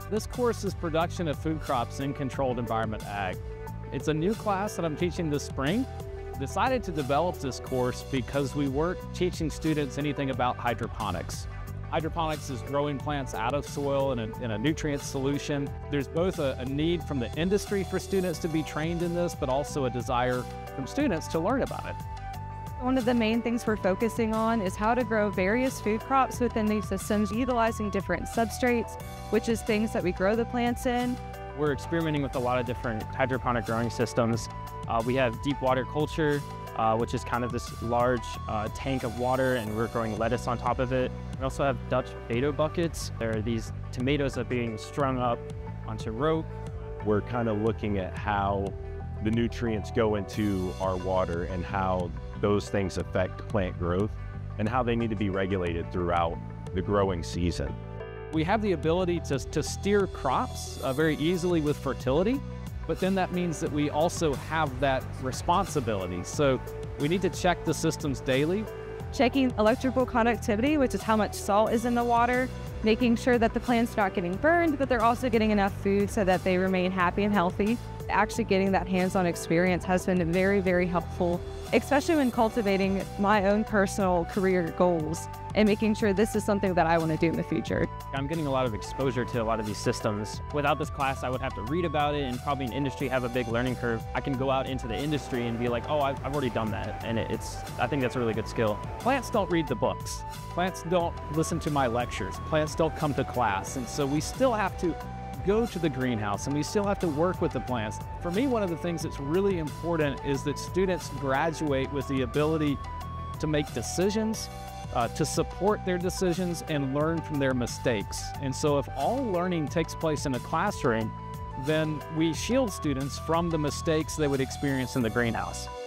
This course is Production of Food Crops in Controlled Environment Ag. It's a new class that I'm teaching this spring. Decided to develop this course because we weren't teaching students anything about hydroponics. Hydroponics is growing plants out of soil in a nutrient solution. There's both a need from the industry for students to be trained in this, but also a desire from students to learn about it. One of the main things we're focusing on is how to grow various food crops within these systems, utilizing different substrates, which is things that we grow the plants in. We're experimenting with a lot of different hydroponic growing systems. We have deep water culture, which is kind of this large tank of water, and we're growing lettuce on top of it. We also have Dutch tomato buckets. There are these tomatoes that are being strung up onto rope. We're kind of looking at how the nutrients go into our water and how those things affect plant growth and how they need to be regulated throughout the growing season. We have the ability to steer crops very easily with fertility, but then that means that we also have that responsibility. So we need to check the systems daily. Checking electrical conductivity, which is how much salt is in the water, making sure that the plant's not getting burned, but they're also getting enough food so that they remain happy and healthy. Actually getting that hands-on experience has been very, very helpful, especially when cultivating my own personal career goals and making sure this is something that I want to do in the future. I'm getting a lot of exposure to a lot of these systems. Without this class, I would have to read about it and probably in industry have a big learning curve. I can go out into the industry and be like, oh, I've already done that. And I think that's a really good skill. Plants don't read the books. Plants don't listen to my lectures. Plants don't come to class. And so we still have to go to the greenhouse and we still have to work with the plants. For me, one of the things that's really important is that students graduate with the ability to make decisions, to support their decisions and learn from their mistakes. And so if all learning takes place in a classroom, then we shield students from the mistakes they would experience in the greenhouse.